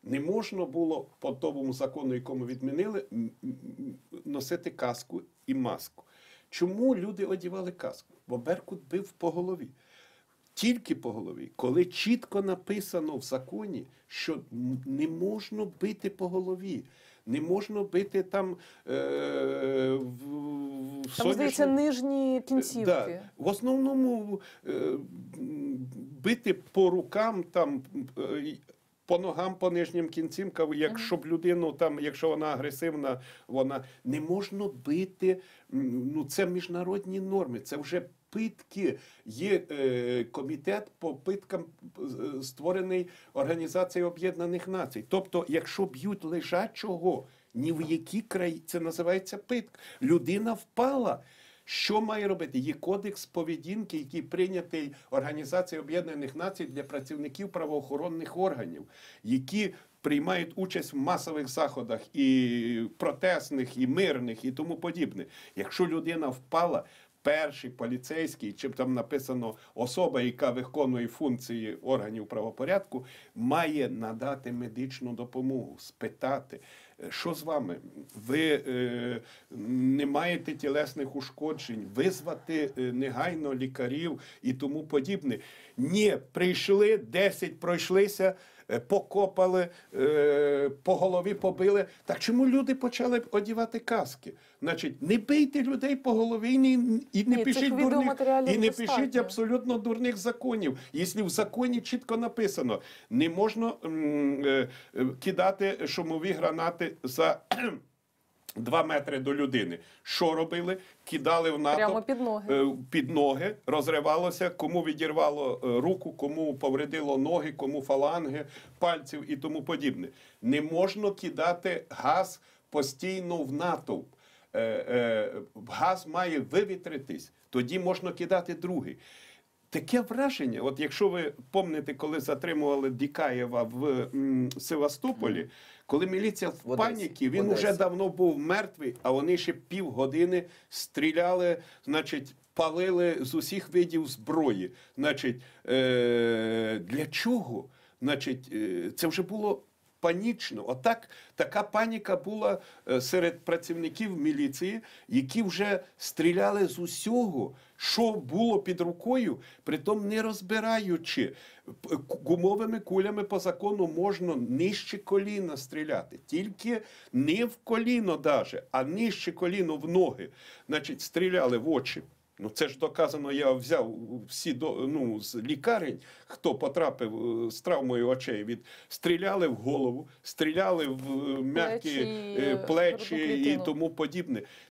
Не можна було по тому закону, якому відмінили, носити каску і маску. Чому люди одягали каску? Бо Беркут бив по голові. Тільки по голові. Коли чітко написано в законі, що не можна бити по голові, не можна бити там Там, здається, нижні кінцівки. Да. В основному бити по рукам, там, по ногам, по нижнім кінцівкам, якщо б людину, там, якщо вона агресивна, вона не можна бити, ну це міжнародні норми, це вже питки. Є комітет по питкам, створений Організацією Об'єднаних Націй. Тобто, якщо б'ють лежачого, ні в якій країні, це називається питка. Людина впала. Що має робити? Є кодекс поведінки, який прийнятий Організацією Об'єднаних Націй для працівників правоохоронних органів, які приймають участь в масових заходах і протестних, і мирних, і тому подібне. Якщо людина впала, перший поліцейський, чи там написано особа, яка виконує функції органів правопорядку, має надати медичну допомогу, спитати, що з вами? Ви не маєте тілесних ушкоджень, визвати негайно лікарів і тому подібне. Ні, прийшли, 10 пройшлися, покопали, по голові побили. Так чому люди почали одягати каски? Значить, не бийте людей по голові і не пишіть абсолютно дурних законів. Якщо в законі чітко написано, не можна кидати шумові гранати за 2 метри до людини. Що робили? Кидали в натовп. Прямо під ноги. Під ноги, розривалося, кому відірвало руку, кому повредило ноги, кому фаланги, пальців і тому подібне. Не можна кидати газ постійно в натовп. Газ має вивітритись, тоді можна кидати другий. Таке враження, от якщо ви пам'ятаєте, коли затримували Дікаєва в Севастополі, коли міліція в паніці, він вже давно був мертвий, а вони ще півгодини стріляли, значить, палили з усіх видів зброї. Значить, для чого? Значить, це вже було панічно. Отак, така паніка була серед працівників міліції, які вже стріляли з усього, що було під рукою, притом не розбираючи. Гумовими кулями по закону можна нижче коліна стріляти. Тільки не в коліно даже, а нижче коліно в ноги. Значить, стріляли в очі. Ну, це ж доказано, я взяв всі з лікарень, хто потрапив з травмою очей, стріляли в голову, стріляли в м'які плечі і тому подібне.